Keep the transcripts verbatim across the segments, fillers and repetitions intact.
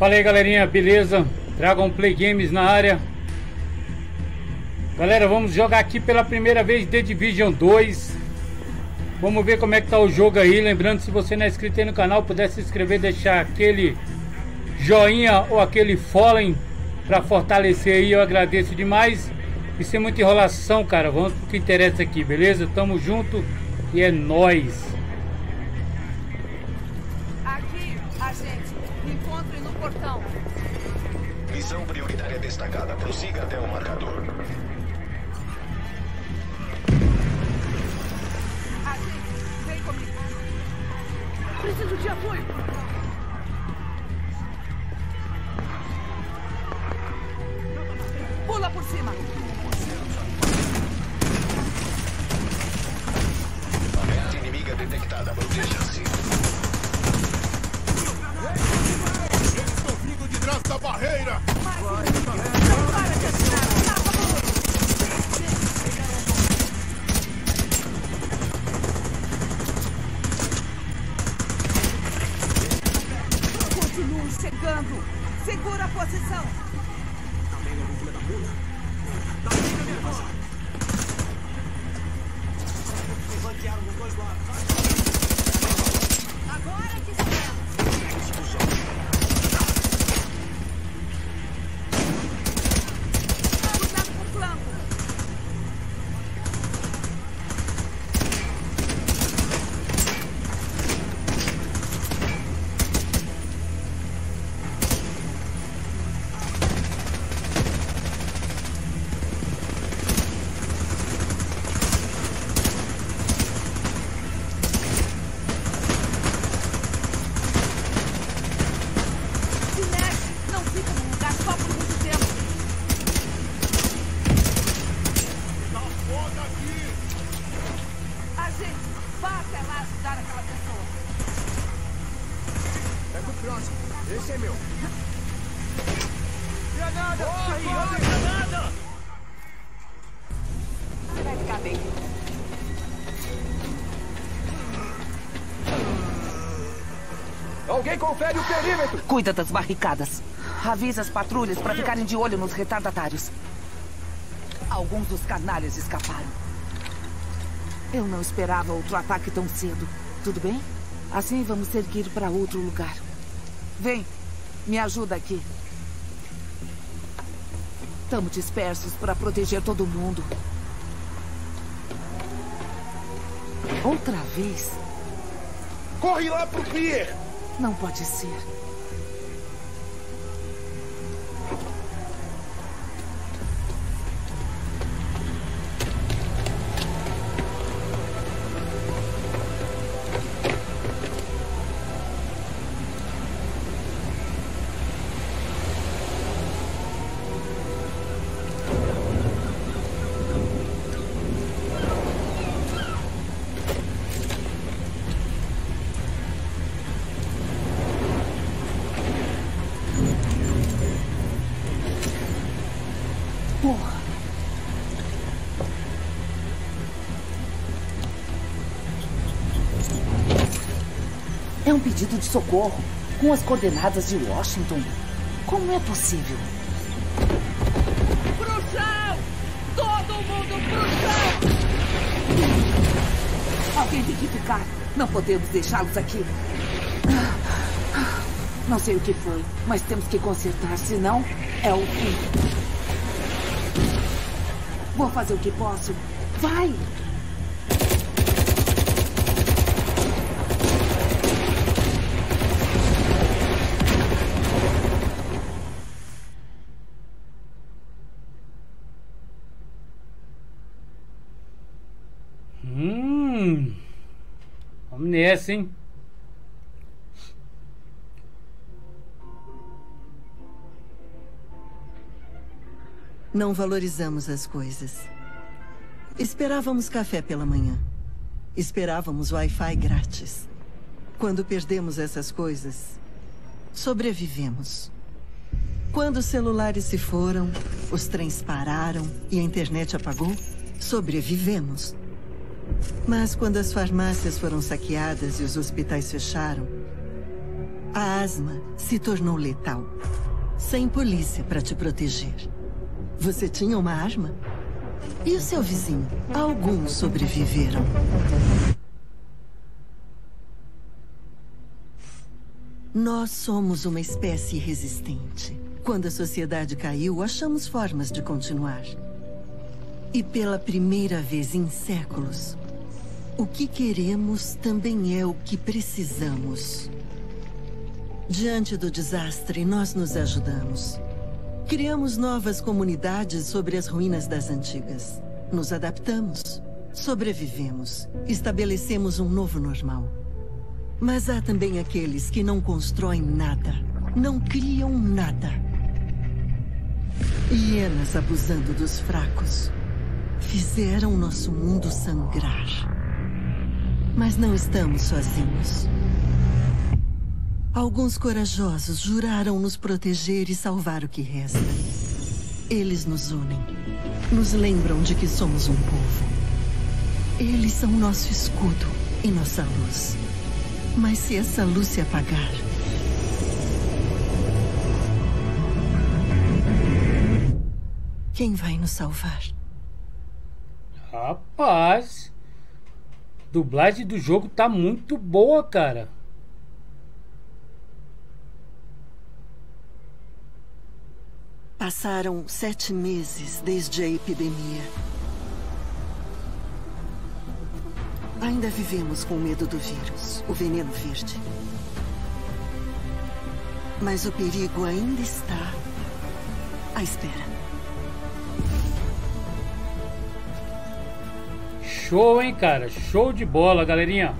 Fala aí, galerinha, beleza? Dragon Play Games na área. Galera, vamos jogar aqui pela primeira vez The Division dois. Vamos ver como é que tá o jogo aí. Lembrando, se você não é inscrito aí no canal, puder se inscrever, deixar aquele joinha ou aquele follow para fortalecer aí, eu agradeço demais. E sem muita enrolação, cara, vamos pro que interessa aqui, beleza? Tamo junto e é nóis. Aqui, agente, me encontre no portão. Missão prioritária destacada, prossiga até o marcador. Agente, vem comigo. Preciso de apoio. Pula por cima. Ameaça inimiga detectada, proteja-se. Eles estão vindo de trás da barreira! Não para de atirar. Continuem chegando. Segura a posição. Agora que estamos. Cuidado com o flanco. Se mexe, não fica no lugar só por muito tempo. Tá foda aqui! Agente, vá até lá ajudar aquela pessoa. Pega o próximo. Esse é meu. Granada! Corre! Olha a granada! Vai ficar bem. Alguém confere o perímetro! Cuida das barricadas. Avisa as patrulhas para ficarem de olho nos retardatários. Alguns dos canalhas escaparam. Eu não esperava outro ataque tão cedo. Tudo bem? Assim vamos ter que ir para outro lugar. Vem, me ajuda aqui. Estamos dispersos para proteger todo mundo. Outra vez? Corre lá pro pier! Não pode ser. Porra. É um pedido de socorro, com as coordenadas de Washington. Como é possível? Pro chão! Todo mundo pro chão! Alguém tem que ficar. Não podemos deixá-los aqui. Não sei o que foi, mas temos que consertar, senão é o fim. Vou fazer o que posso. Vai! Hum. Vamos nessa, hein? Não valorizamos as coisas. Esperávamos café pela manhã. Esperávamos Wi-Fi grátis. Quando perdemos essas coisas, sobrevivemos. Quando os celulares se foram, os trens pararam e a internet apagou, sobrevivemos. Mas quando as farmácias foram saqueadas e os hospitais fecharam, A asma se tornou letal. Sem polícia para te proteger. Você tinha uma arma? E o seu vizinho? Alguns sobreviveram. Nós somos uma espécie resistente. Quando a sociedade caiu, achamos formas de continuar. E pela primeira vez em séculos, o que queremos também é o que precisamos. Diante do desastre, nós nos ajudamos. Criamos novas comunidades sobre as ruínas das antigas. Nos adaptamos, sobrevivemos, estabelecemos um novo normal. Mas há também aqueles que não constroem nada, não criam nada. Hienas abusando dos fracos. Fizeram nosso mundo sangrar. Mas não estamos sozinhos. Alguns corajosos juraram nos proteger e salvar o que resta. Eles nos unem. Nos lembram de que somos um povo. Eles são nosso escudo e nossa luz. Mas se essa luz se apagar... quem vai nos salvar? Rapaz, a dublagem do jogo tá muito boa, cara. Passaram sete meses desde a epidemia. Ainda vivemos com medo do vírus, o veneno verde. Mas o perigo ainda está à espera. Show, hein, cara? Show de bola, galerinha.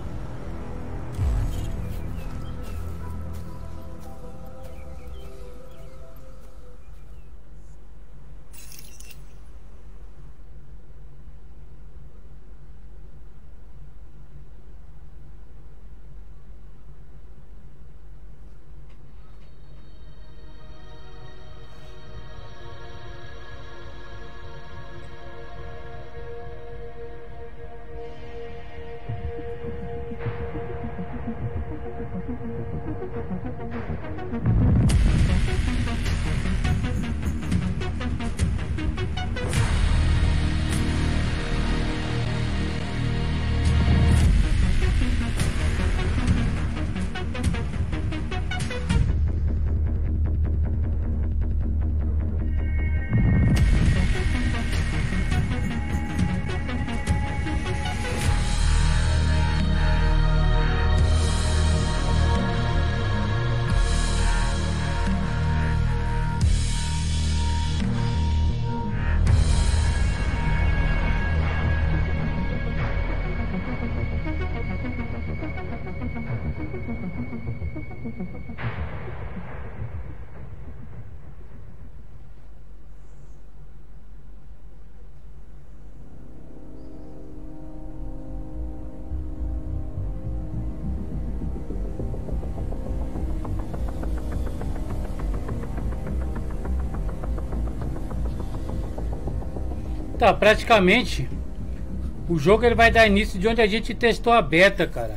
Tá, praticamente o jogo ele vai dar início de onde a gente testou a beta, cara.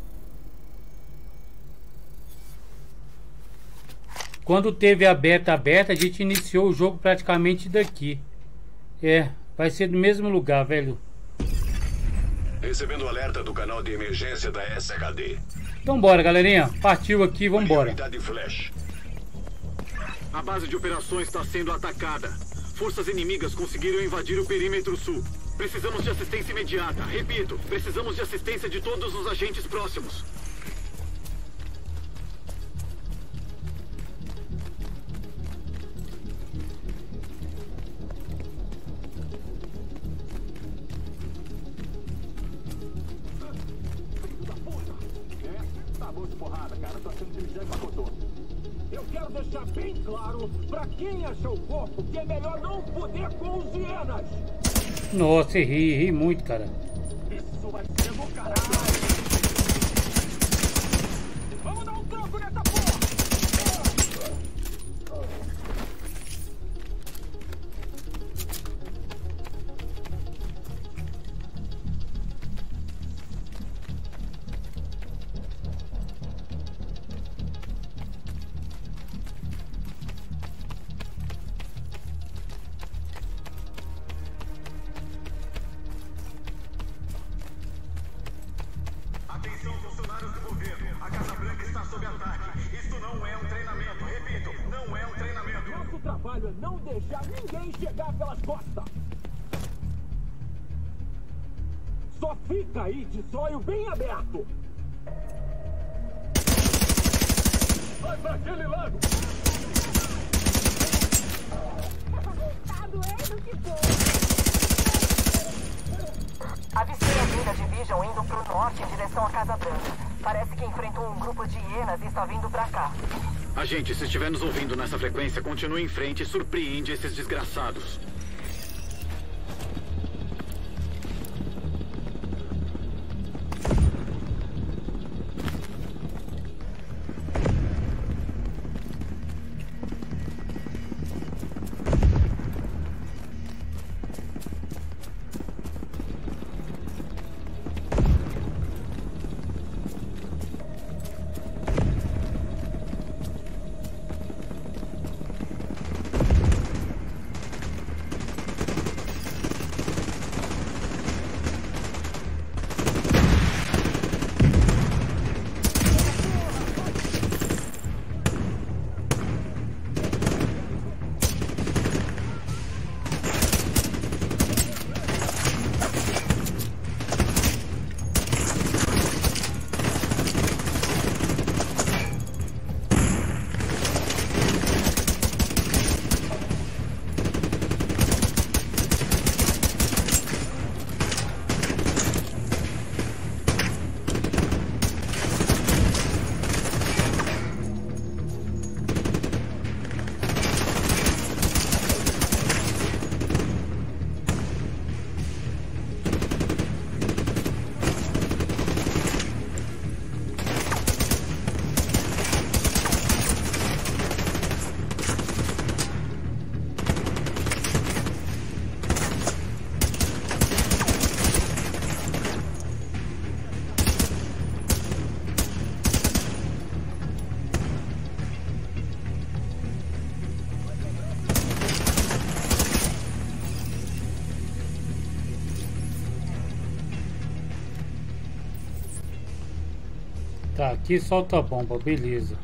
Quando teve a beta aberta, a gente iniciou o jogo praticamente daqui. É, vai ser do mesmo lugar, velho. Recebendo alerta do canal de emergência da S H D. Então bora, galerinha. Partiu aqui, vambora. Unidade Flash. A base de operações está sendo atacada. Forças inimigas conseguiram invadir o perímetro sul. Precisamos de assistência imediata. Repito, precisamos de assistência de todos os agentes próximos. Eu quero deixar bem claro pra quem achou o corpo que é melhor não poder com os hienas. Nossa, errei, errei muito, cara. Isso vai ser do caralho. Vamos dar um tranco nessa porra. pelas costas. Só fica aí de sonho bem aberto. Vai pra aquele lado. Tá doendo que foi. Avistei a Vida Division indo pro norte em direção à Casa Branca. Parece que enfrentou um grupo de hienas e está vindo pra cá. Agente, se estiver nos ouvindo nessa frequência, continue em frente e surpreende esses desgraçados. Tá, aqui solta a bomba, beleza.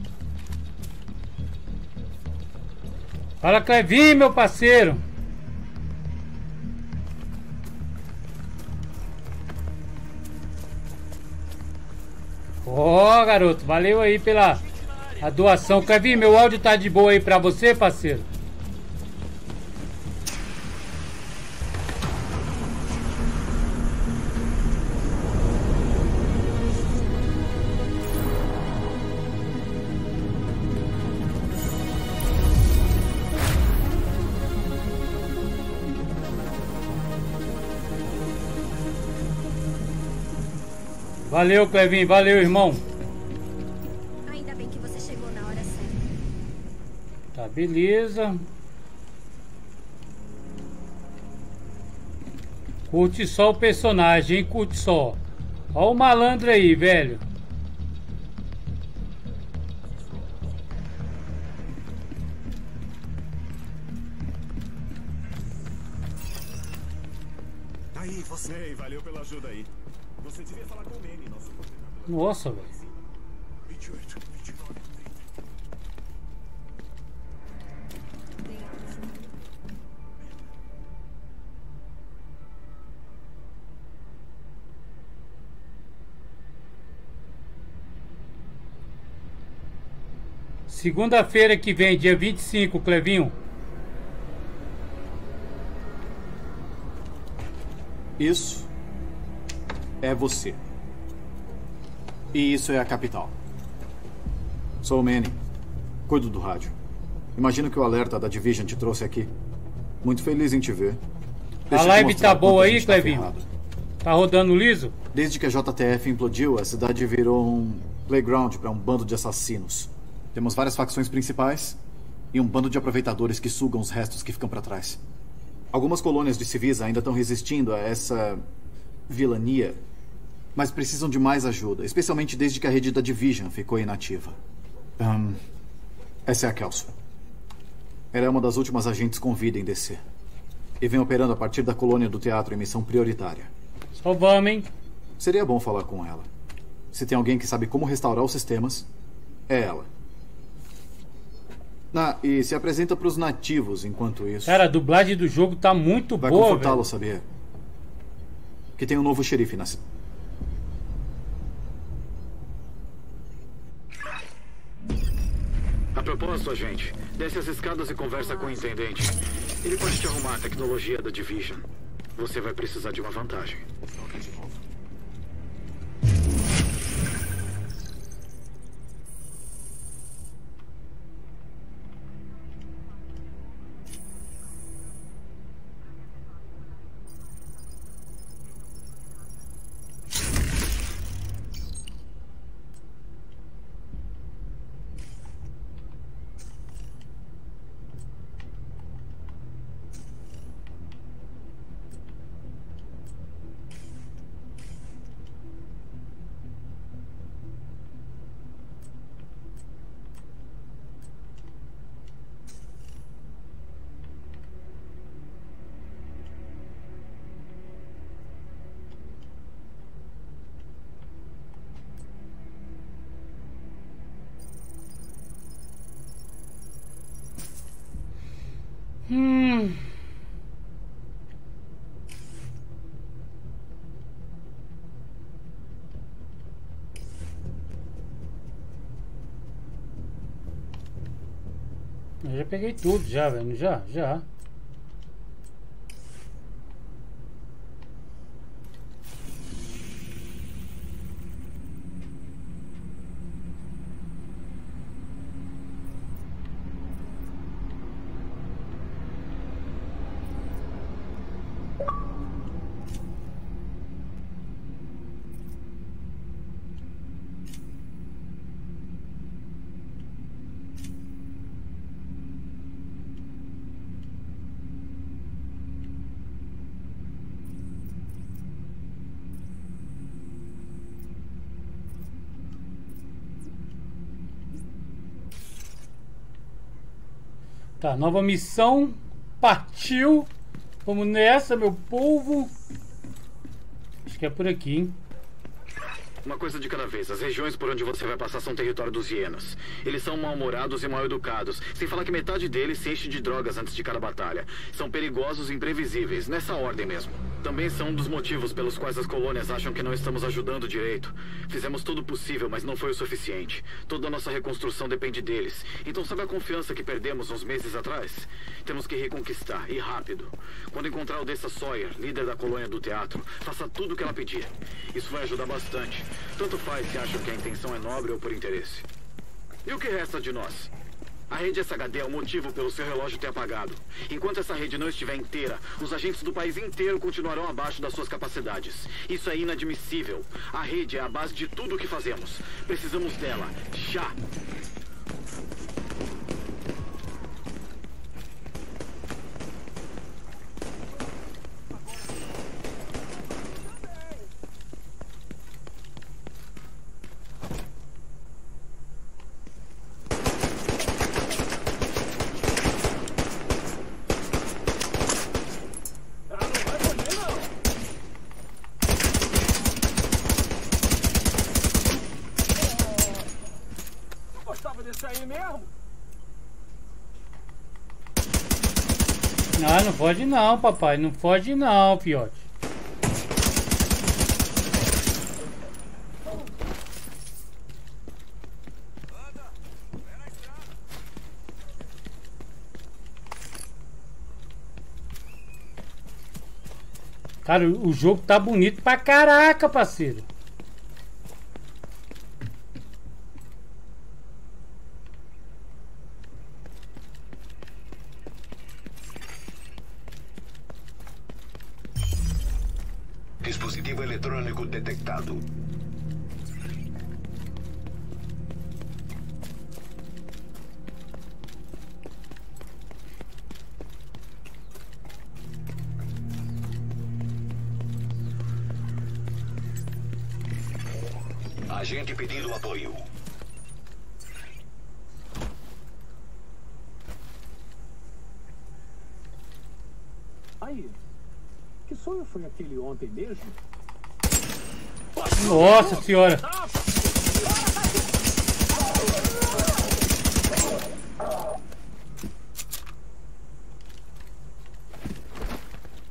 Fala, Clevinho, meu parceiro. Ó, oh, garoto, valeu aí pela a doação. Clevinho, meu áudio tá de boa aí pra você, parceiro? Valeu, Clevinho, valeu, irmão. Ainda bem que você chegou na hora certa. Tá, beleza. Curte só o personagem, hein? Curte só. Ó o malandro aí, velho. Tá aí, você. Ei, valeu pela ajuda aí. Você devia falar com o Manny, nosso coordenador. Nossa, velho. vinte e oito, vinte e nove, trinta. Segunda-feira que vem, dia vinte e cinco, Clevinho. Isso é você. E isso é a capital. Sou o Manny. Cuido do rádio. Imagino que o alerta da Division te trouxe aqui. Muito feliz em te ver. Deixa a live tá boa aí, Clevinho? Tá, tá rodando liso? Desde que a J T F implodiu, a cidade virou um playground para um bando de assassinos. Temos várias facções principais e um bando de aproveitadores que sugam os restos que ficam para trás. Algumas colônias de civis ainda estão resistindo a essa vilania, mas precisam de mais ajuda, especialmente desde que a rede da Division ficou inativa. Um, essa é a Kelso. Ela é uma das últimas agentes com vida em D C. E vem operando a partir da colônia do teatro em missão prioritária. Só vamos, hein? Seria bom falar com ela. Se tem alguém que sabe como restaurar os sistemas, é ela. Ah, e se apresenta para os nativos enquanto isso. Cara, a dublagem do jogo tá muito Vai boa, confortá-lo, velho. sabia? Que tem um novo xerife na cidade. A propósito, agente, desce as escadas e conversa com o intendente. Ele pode te arrumar a tecnologia da Division. Você vai precisar de uma vantagem. Hum. Eu já peguei tudo já, velho. Já, já. Tá, nova missão. Partiu. Vamos nessa, meu povo. Acho que é por aqui, hein? Uma coisa de cada vez. As regiões por onde você vai passar são território dos hienas. Eles são mal-humorados e mal-educados. Sem falar que metade deles se enche de drogas antes de cada batalha. São perigosos e imprevisíveis. Nessa ordem mesmo. Também são um dos motivos pelos quais as colônias acham que não estamos ajudando direito. Fizemos tudo o possível, mas não foi o suficiente. Toda a nossa reconstrução depende deles. Então sabe a confiança que perdemos uns meses atrás? Temos que reconquistar, e rápido. Quando encontrar o Dessa Sawyer, líder da colônia do teatro, faça tudo o que ela pedir. Isso vai ajudar bastante. Tanto faz se acham que a intenção é nobre ou por interesse. E o que resta de nós? A rede S H D é o motivo pelo seu relógio ter apagado. Enquanto essa rede não estiver inteira, os agentes do país inteiro continuarão abaixo das suas capacidades. Isso é inadmissível. A rede é a base de tudo o que fazemos. Precisamos dela. Já! Ah, não pode não, papai. Não pode não, fiote. Cara, o jogo tá bonito pra caraca, parceiro. Dispositivo eletrônico detectado. Agente pedindo apoio. Aí, que sonho foi aquele ontem mesmo? Nossa senhora!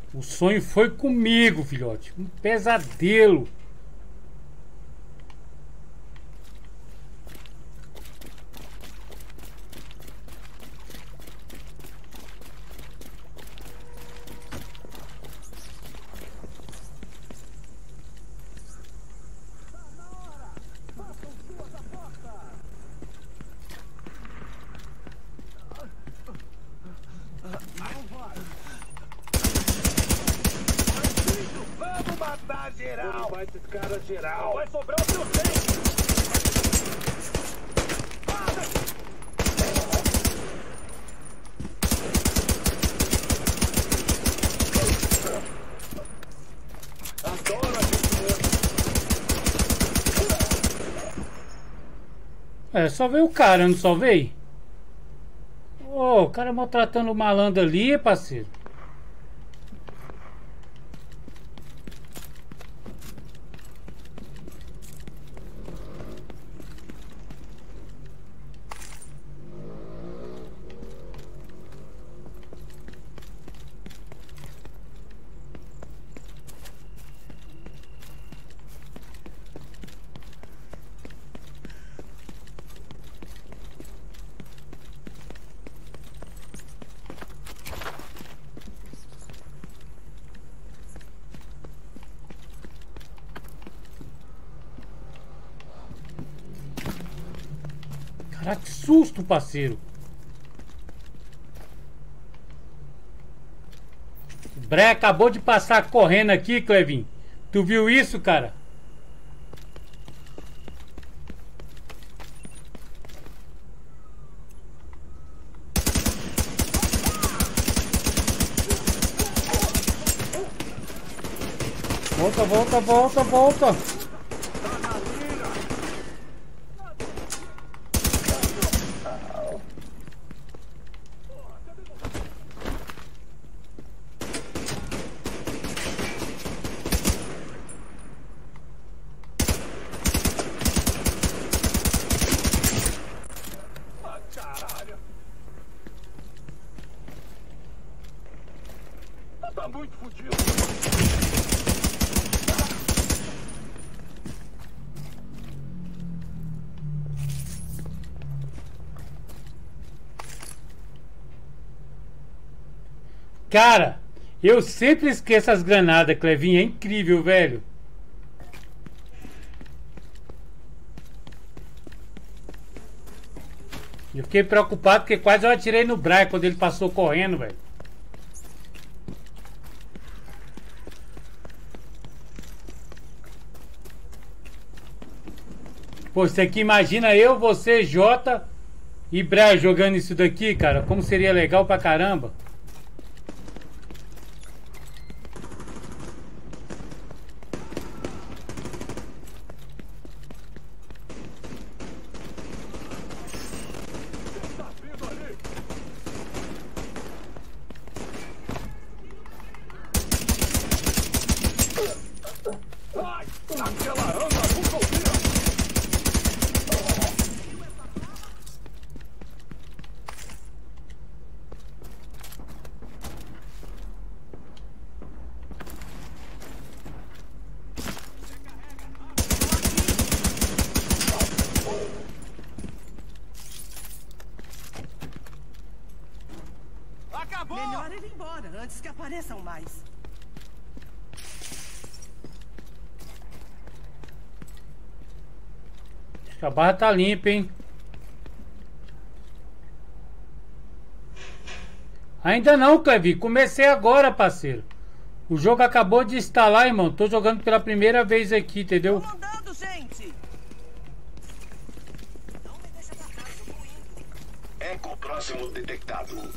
O sonho foi comigo, filhote. Um pesadelo. Geral. Vai esses caras geral. Vai sobrar o seu tempo. Adoro a É, só veio o cara, não só veio? Ô, oh, o cara maltratando o malandro ali, parceiro. Caraca, que susto, parceiro. O Bre acabou de passar correndo aqui, Clevin. Tu viu isso, cara? Volta, volta, volta, volta. Tá muito fudido. Cara, eu sempre esqueço as granadas, Clevin. É incrível, velho. Eu fiquei preocupado porque quase eu atirei no Brian quando ele passou correndo, velho. Pô, você aqui imagina eu, você, Jota e Brian jogando isso daqui, cara. Como seria legal pra caramba. Melhor ir embora antes que apareçam mais. Acho que a barra tá limpa, hein? Ainda não, Clevi. Comecei agora, parceiro. O jogo acabou de instalar, irmão. Tô jogando pela primeira vez aqui, entendeu? Tô mandando, gente. Não me deixa pra trás, eu vou indo. Eco próximo detectado.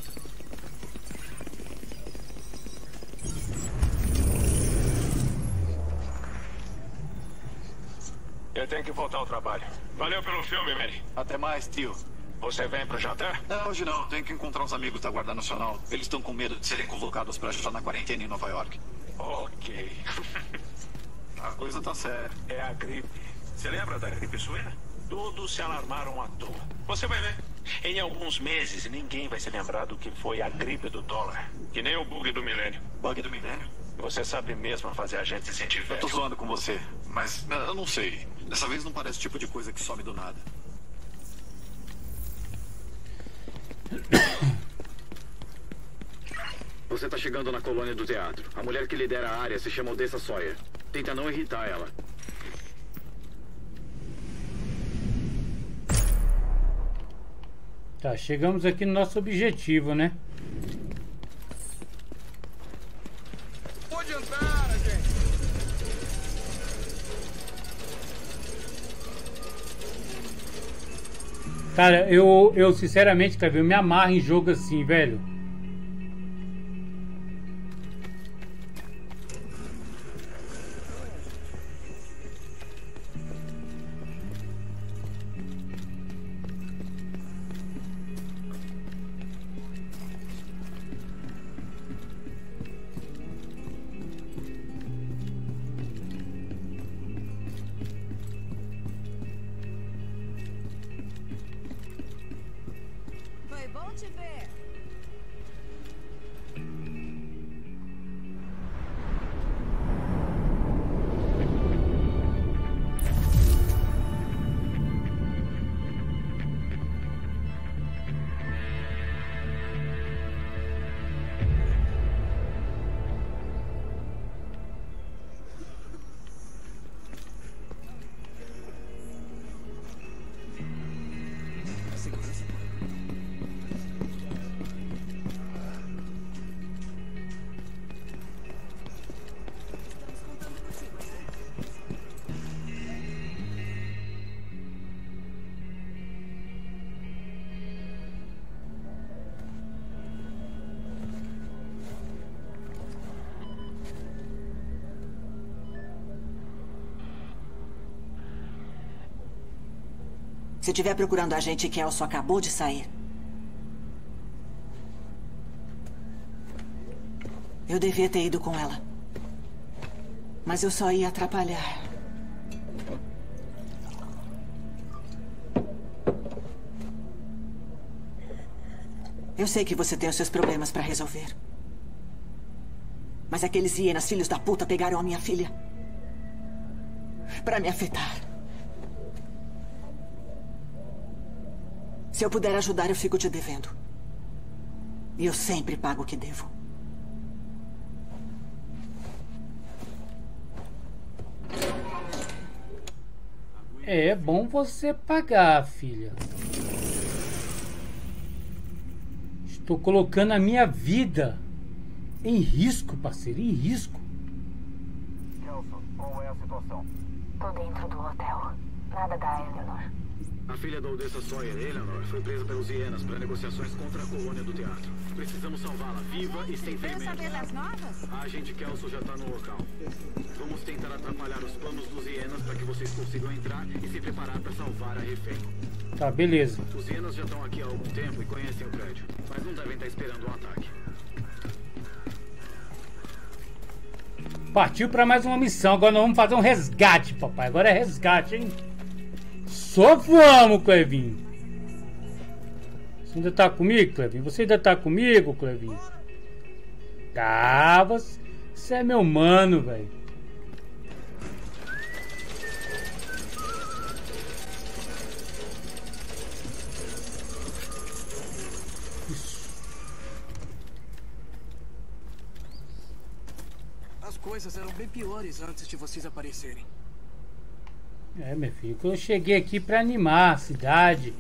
Eu tenho que voltar ao trabalho. Valeu pelo filme, Mary. Até mais, tio. Você vem pro jantar? Não, hoje não. Tenho que encontrar uns amigos da Guarda Nacional. Eles estão com medo de serem convocados para ajudar na quarentena em Nova York. Ok. A coisa tá séria. É a gripe. Você lembra da gripe suína? Todos se alarmaram à toa. Você vai ver. Em alguns meses, ninguém vai se lembrar do que foi a gripe do dólar. Que nem o bug do milênio. Bug do milênio? Você sabe mesmo fazer a gente se sentir Eu velho. tô zoando com você, mas eu não sei. Dessa vez não parece o tipo de coisa que some do nada. Você tá chegando na colônia do teatro. A mulher que lidera a área se chama Odessa Sawyer. Tenta não irritar ela. Tá, chegamos aqui no nosso objetivo, né? Pode entrar, gente. Cara, eu, eu sinceramente, cara, eu me amarro em jogo assim, velho. Foi bom te ver. Se estiver procurando a gente, Kelso acabou de sair. Eu devia ter ido com ela. Mas eu só ia atrapalhar. Eu sei que você tem os seus problemas para resolver. Mas aqueles hienas, filhos da puta, pegaram a minha filha. Para me afetar. Se eu puder ajudar, eu fico te devendo. E eu sempre pago o que devo. É bom você pagar, filha. Estou colocando a minha vida em risco, parceiro, em risco. Kelso, qual é a situação? Tô dentro do hotel. Nada da Eleanor. A filha da Odessa Sawyer, Eleanor, foi presa pelos hienas para negociações contra a colônia do teatro. Precisamos salvá-la viva e sem Veio ferimentos. saber das novas? A agente Kelso já tá no local. Vamos tentar atrapalhar os planos dos hienas para que vocês consigam entrar e se preparar para salvar a refém. Tá, beleza. Os hienas já estão aqui há algum tempo e conhecem o prédio, mas não devem estar esperando um ataque. Partiu pra mais uma missão. Agora nós vamos fazer um resgate, papai. Agora é resgate, hein? Só vamos, Clevinho. Você ainda tá comigo, Clevinho? Você ainda tá comigo, Clevinho? Tá, você, você é meu mano, velho. As coisas eram bem piores antes de vocês aparecerem. É, meu filho, eu cheguei aqui pra animar a cidade.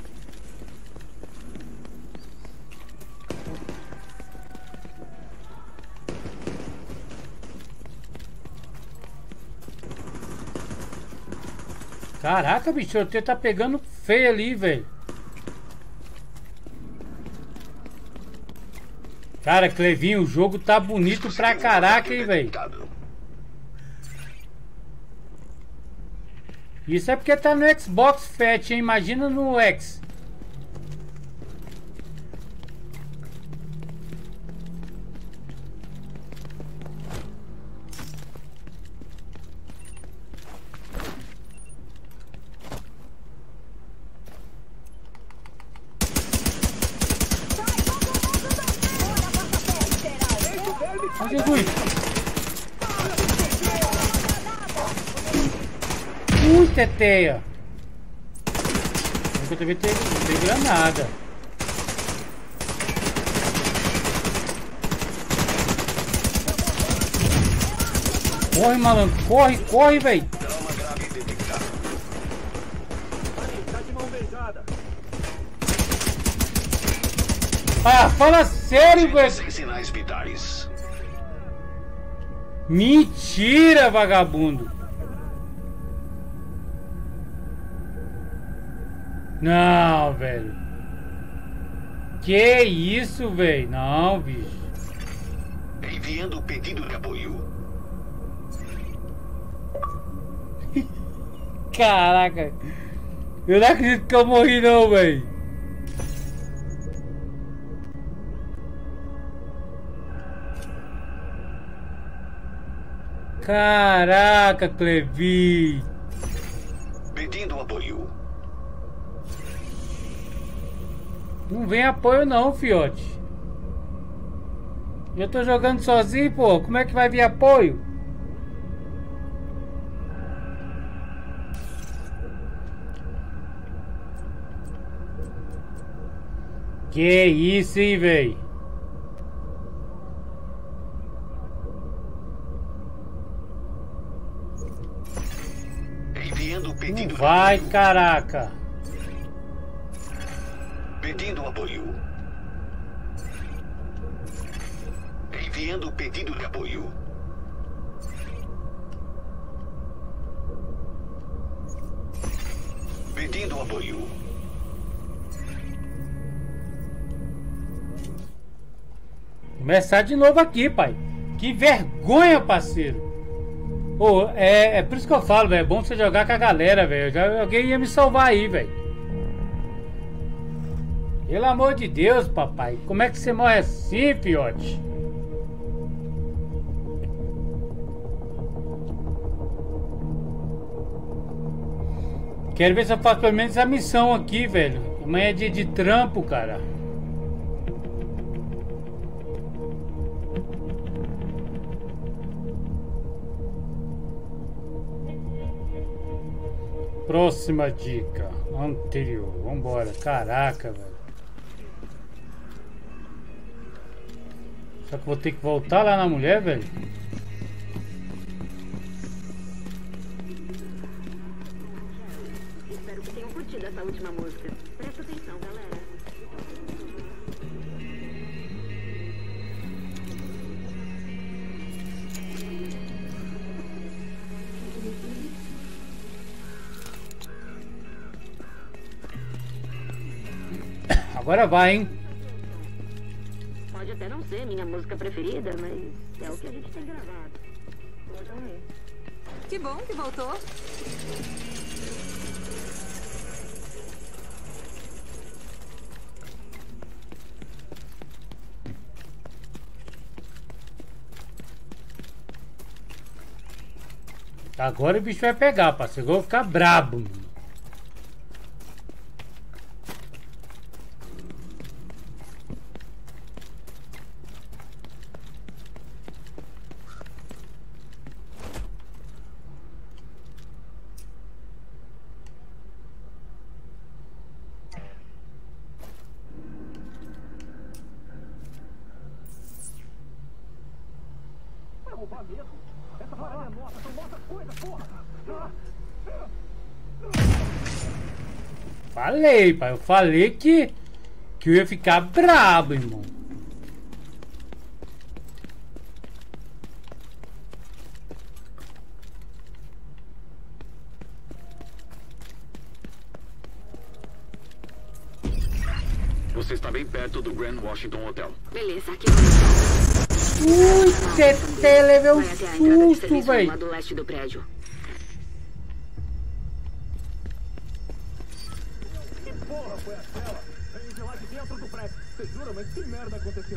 Caraca, bicho, o teu tá pegando feio ali, velho. Cara, Clevinho, o jogo tá bonito pra caraca, hein, velho. Isso é porque tá no Xbox Fat, hein? Imagina no X. Oh, Jesus! Ui, teteia. Eu também tenho, tenho granada. Corre, malandro. Corre, corre, velho. Ah, fala sério, velho. Sem sinais vitais. Mentira, vagabundo. Não, velho. Que isso, velho? Não, bicho. Enviando o pedido de apoio. Caraca. Eu não acredito que eu morri não, velho. Caraca, Clevi. Pedindo apoio. Não vem apoio não, fiote. Eu tô jogando sozinho, pô. Como é que vai vir apoio? Que isso, hein, véi? Enviando o pedido. Vai, caraca. Pedindo apoio. Enviando o pedido de apoio. Pedindo apoio. Começar de novo aqui, pai. Que vergonha, parceiro. Pô, é, é por isso que eu falo, velho. É bom você jogar com a galera, velho. Alguém ia me salvar aí, velho. Pelo amor de Deus, papai. Como é que você morre assim, fiote? Quero ver se eu faço pelo menos a missão aqui, velho. Amanhã é dia de trampo, cara. Próxima dica. Anterior. Vambora. Caraca, velho. Só que vou ter que voltar lá na mulher, velho. Espero que tenham curtido essa última música. Presta atenção, galera. Agora vai, hein? Pode até não ser minha música preferida, mas é o que a gente tem gravado. Que bom que voltou. Agora o bicho vai pegar, parceiro. Eu vou ficar brabo, mano. Falei, pai. Eu falei que, que eu ia ficar brabo, irmão. Você está bem perto do Grand Washington Hotel. Beleza, aqui Ui, você levou um susto, velho. do leste do prédio. Que porra foi aquela? Veio de lá de dentro do prédio. Você jura, mas que merda aconteceu?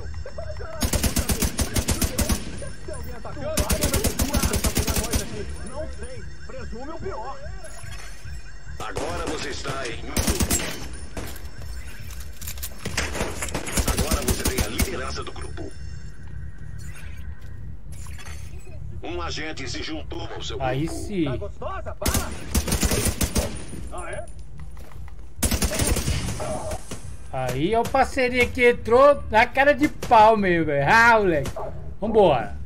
Tem alguém atacando? Não sei. Presume o pior. Agora você está em um. Agora você tem a liderança do grupo. Um agente se juntou ao seu grupo. Aí sim. Tá gostosa? Para! Aí é o parceirinho que entrou na cara de pau mesmo, velho. Ah, moleque. Vambora.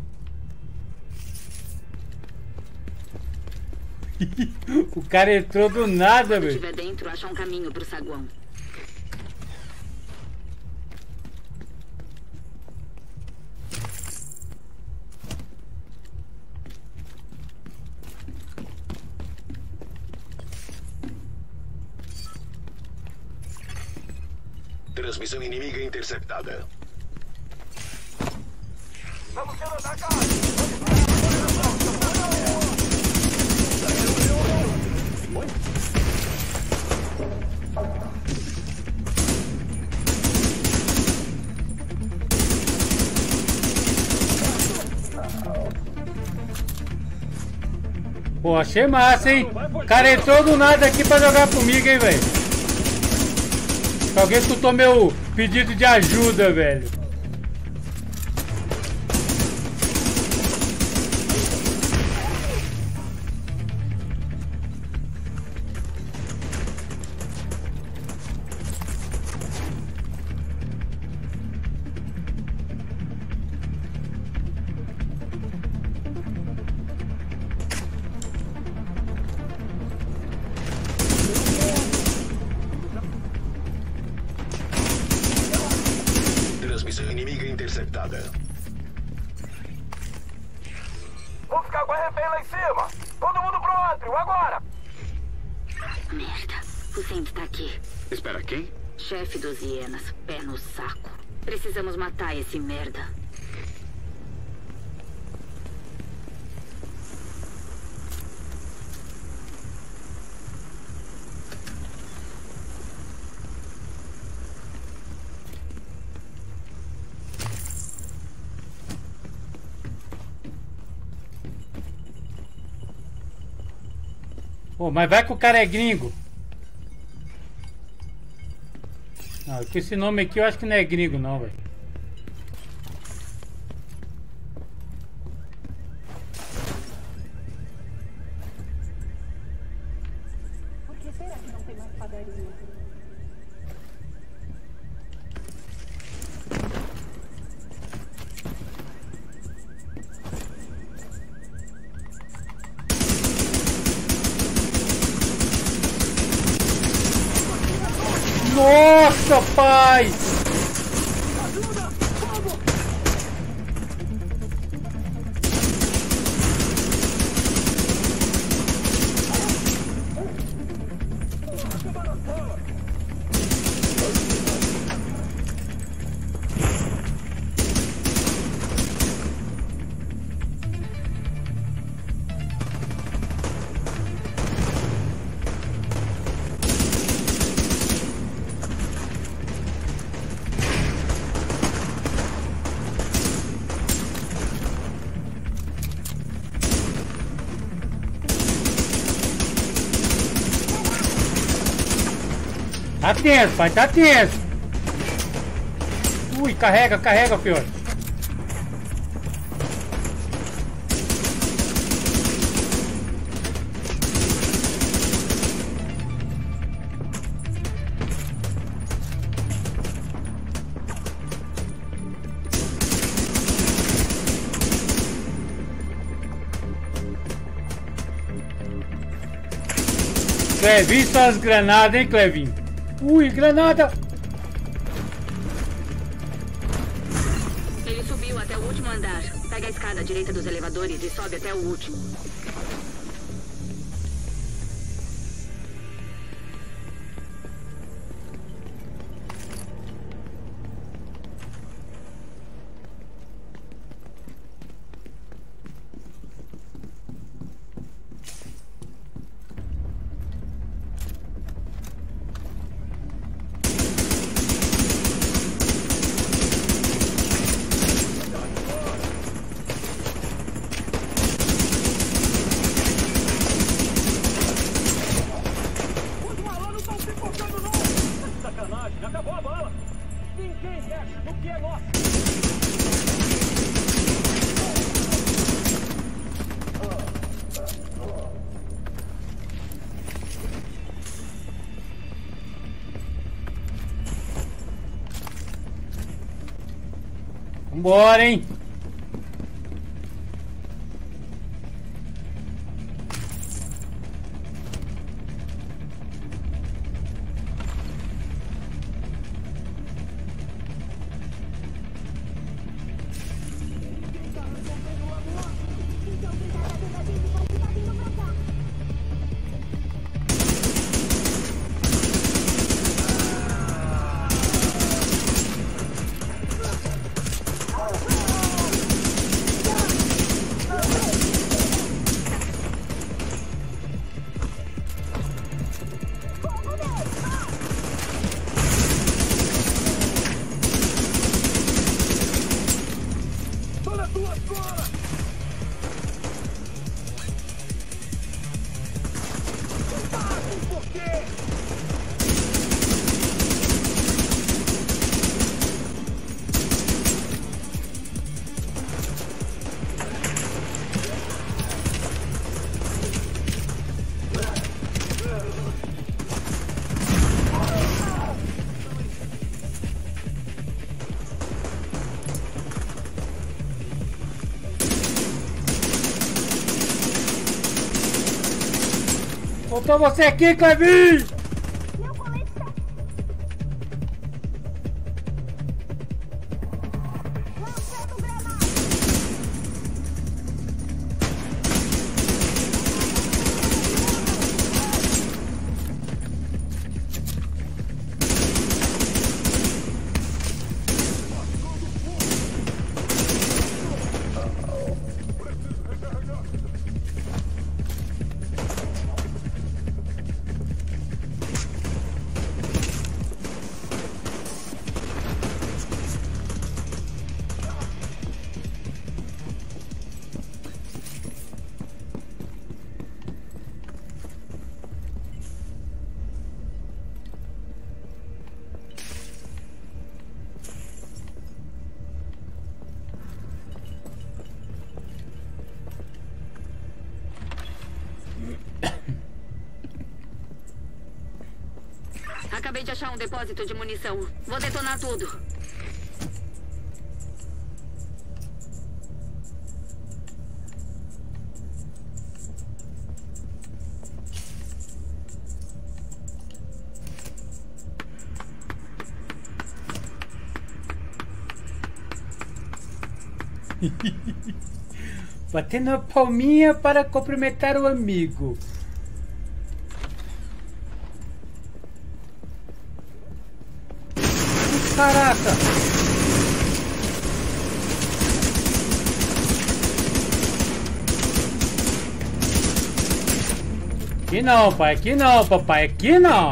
O cara entrou do nada, velho. Se estiver dentro, acha um caminho pro saguão. Transmissão inimiga interceptada. Estamos sendo atacados! Pô, achei massa, hein? O cara entrou do nada aqui pra jogar comigo, hein, velho? Alguém escutou meu pedido de ajuda, velho. Inimiga interceptada. Vou ficar com a refém lá em cima. Todo mundo pro átrio, agora! Merda, o Saint tá aqui. Espera, quem? Chefe dos hienas, pé no saco. Precisamos matar esse merda. Pô, mas vai que o cara é gringo. Não, com esse nome aqui eu acho que não é gringo não, velho. Por que será que não tem mais padaria? Nossa, pai! Tá tenso, pai, tá tenso. Ui, carrega, carrega, filhote. Clevinho, só as granadas, hein, Clevinho? Ui, granada! Ele subiu até o último andar. Pega a escada à direita dos elevadores e sobe até o último. Vambora, hein? Faltou você aqui, Clevin! Acabei de achar um depósito de munição. Vou detonar tudo. Batendo a palminha para cumprimentar o amigo. Caraca! Aqui não, pai, aqui não, papai, aqui não!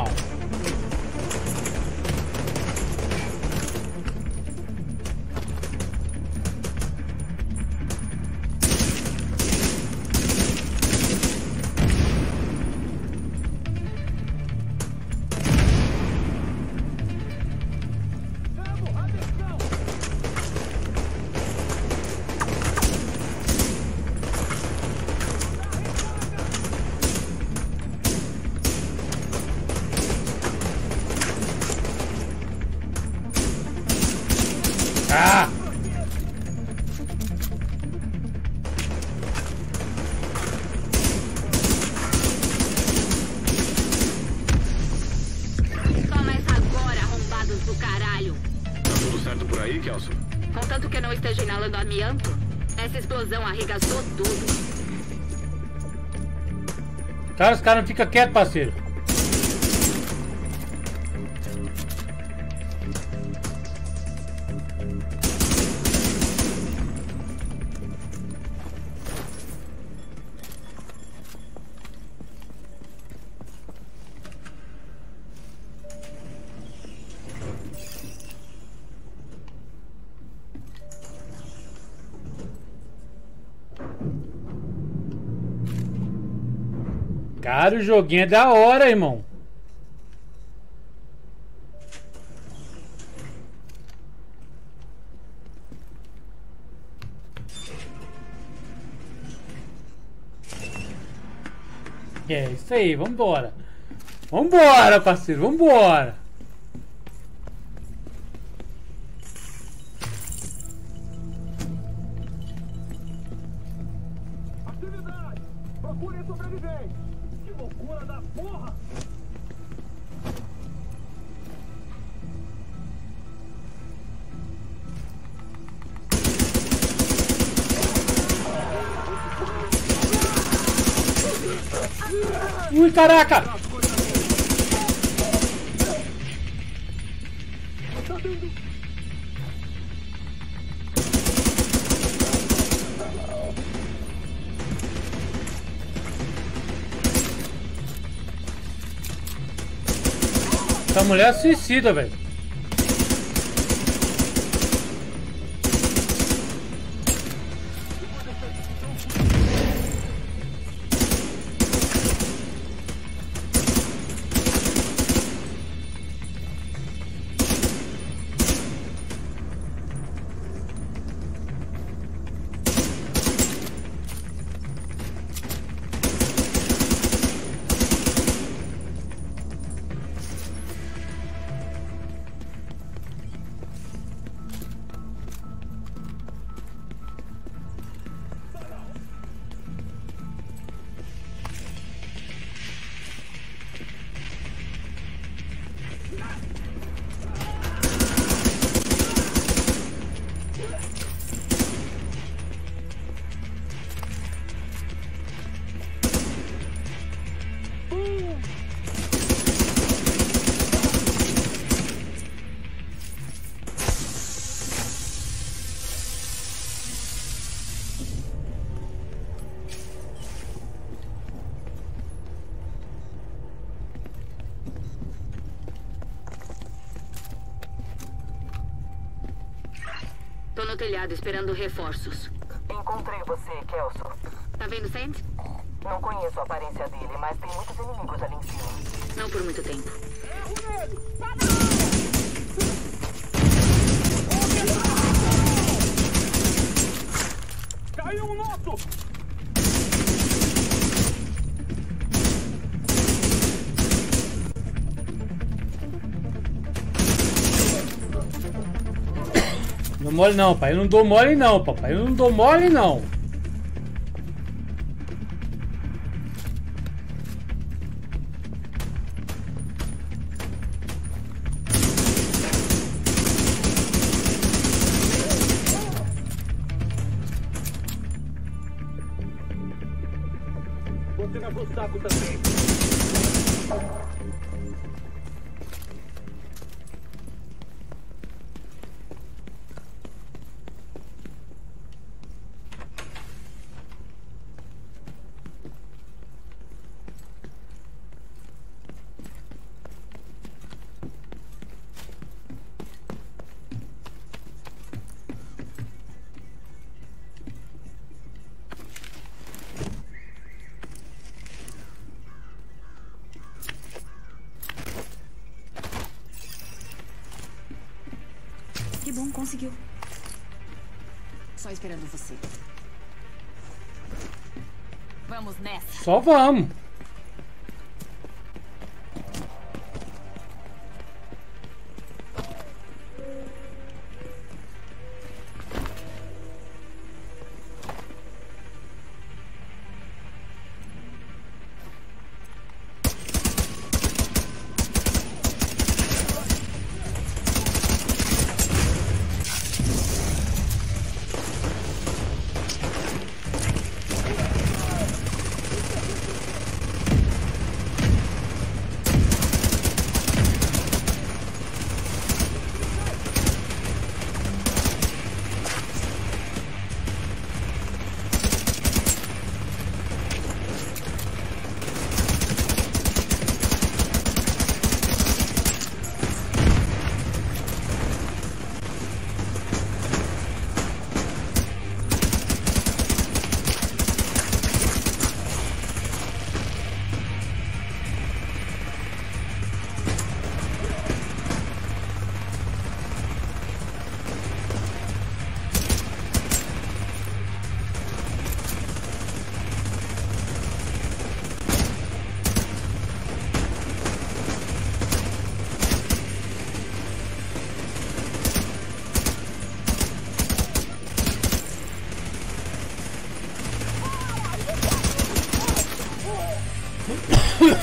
Ah! Toma essa agora, arrombados do caralho. Tá tudo certo por aí, Kelso? Contanto que eu não esteja inalando amianto, essa explosão arregaçou tudo. Cara, os caras não ficam quietos, parceiro. Cara, o joguinho é da hora, irmão. É isso aí, vambora. Vambora, parceiro, vambora. Procurem sobreviventes! Que loucura da porra! Ui, caraca! Essa mulher é suicida, velho. Tô no telhado esperando reforços. Encontrei você, Kelso. Tá vendo Sands? Não conheço a aparência dele, mas tem muitos inimigos ali em cima. Não por muito tempo. Caiu um nosso! Não mole não, pai. Eu não dou mole não, papai. Eu não dou mole não. Você vai pro saco também. Que bom, conseguiu. Só esperando você. Vamos nessa. Só vamos.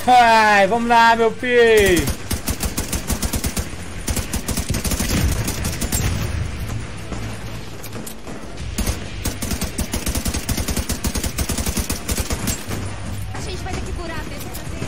Ai, vamos lá, meu filho. A gente vai ter que curar a defesa dele.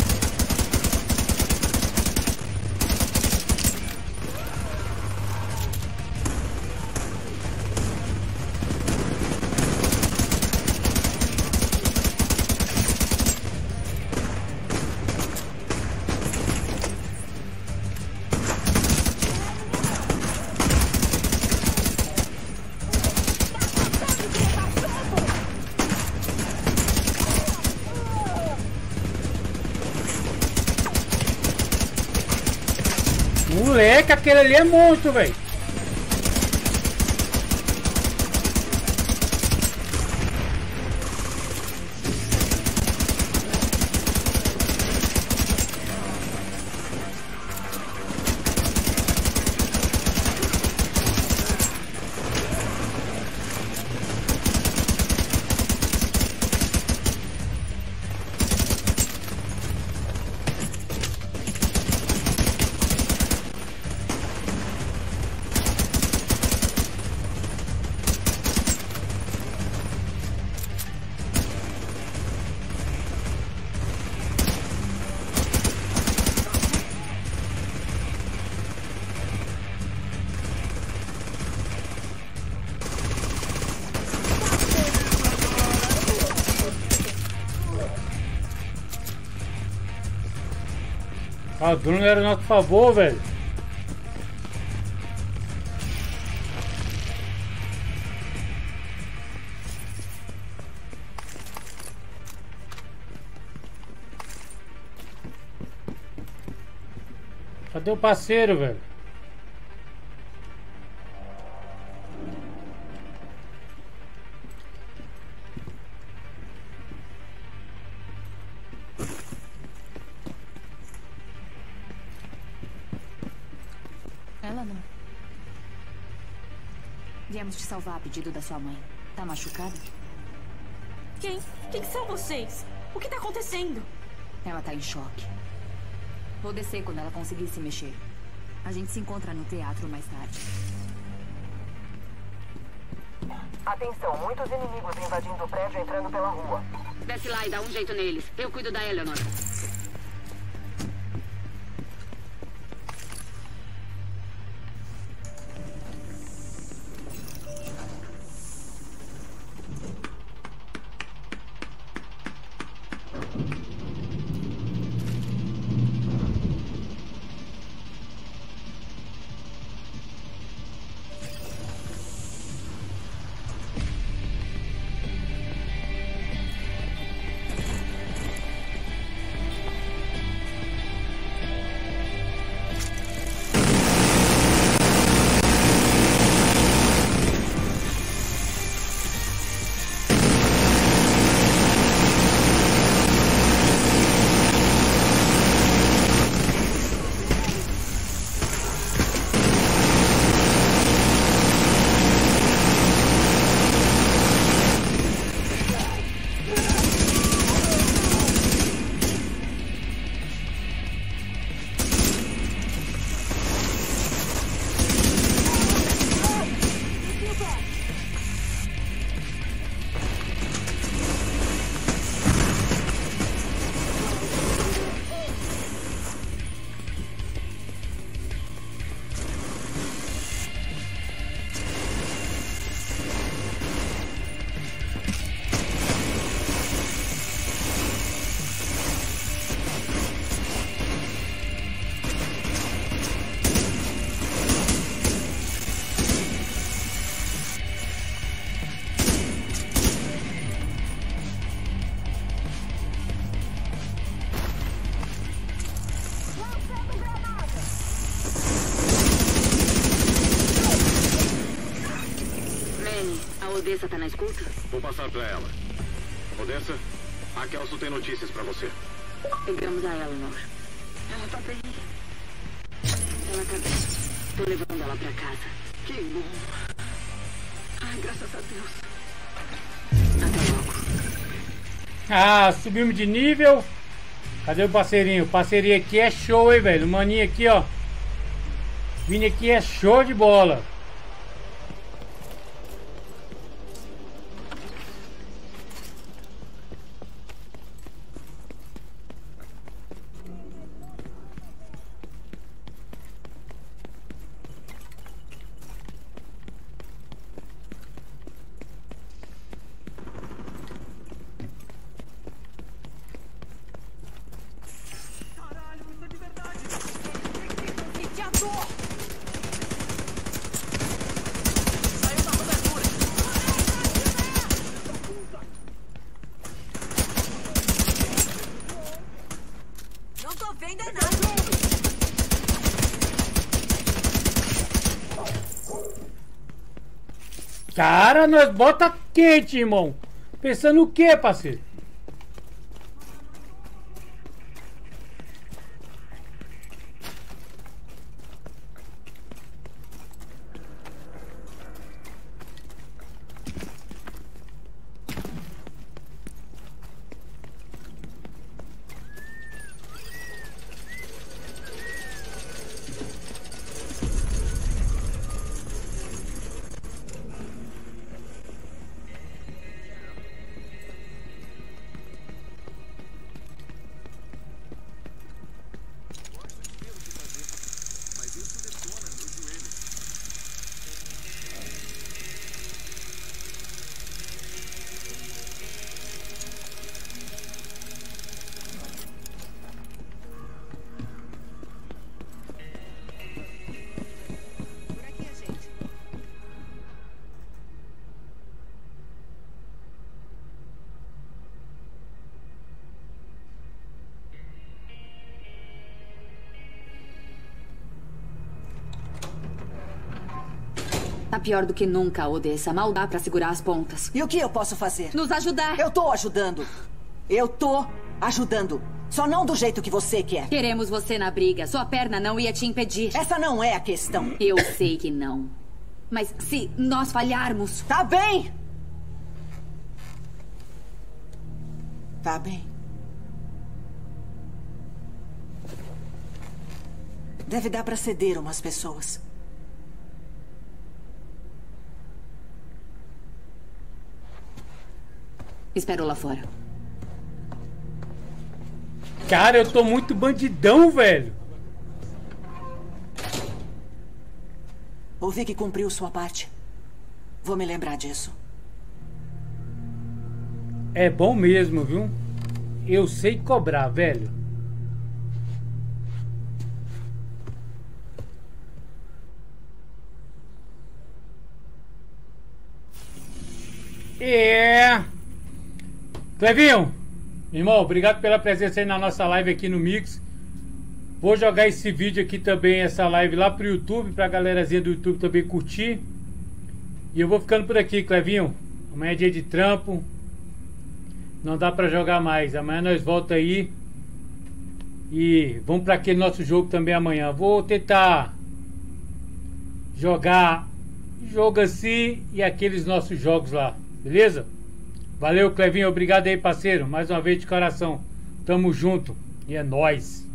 Moleque, aquele ali é monstro, velho. Ah, o drone era a nosso favor, velho. Cadê o parceiro, velho? Ela não. Viemos te salvar a pedido da sua mãe. Tá machucada? Quem? Quem são vocês? O que tá acontecendo? Ela tá em choque. Vou descer quando ela conseguir se mexer. A gente se encontra no teatro mais tarde. Atenção, muitos inimigos invadindo o prédio entrando pela rua. Desce lá e dá um jeito neles. Eu cuido da Eleanor. Odessa tá na escuta? Vou passar pra ela. Odessa, a Kelso tem notícias pra você. Pegamos a Eleanor. Ela tá bem. Ela tá bem. Tô levando ela pra casa. Que bom. Ai, graças a Deus. Até logo. Ah, subimos de nível. Cadê o parceirinho? O parceirinho aqui é show, hein, velho? O maninho aqui, ó. Vini aqui é show de bola. Cara, nós bota quente, irmão. Pensando o que, parceiro? Tá pior do que nunca, Odessa. Mal dá pra segurar as pontas. E o que eu posso fazer? Nos ajudar. Eu tô ajudando. Eu tô ajudando. Só não do jeito que você quer. Queremos você na briga. Sua perna não ia te impedir. Essa não é a questão. Eu sei que não. Mas se nós falharmos... Tá bem. Tá bem. Deve dar pra ceder umas pessoas. Espero lá fora. Cara, eu tô muito bandidão, velho. Ouvi que cumpriu sua parte. Vou me lembrar disso. É bom mesmo, viu? Eu sei cobrar, velho. É... Clevinho, irmão, obrigado pela presença aí na nossa live aqui no Mix. Vou jogar esse vídeo aqui também, essa live lá pro YouTube, pra galerazinha do YouTube também curtir. E eu vou ficando por aqui, Clevinho. Amanhã é dia de trampo. Não dá pra jogar mais. Amanhã nós volta aí. E vamos pra aquele nosso jogo também amanhã. Vou tentar jogar jogo assim e aqueles nossos jogos lá, beleza? Valeu, Clevinho, obrigado aí, parceiro. Mais uma vez de coração. Tamo junto. E é nóis.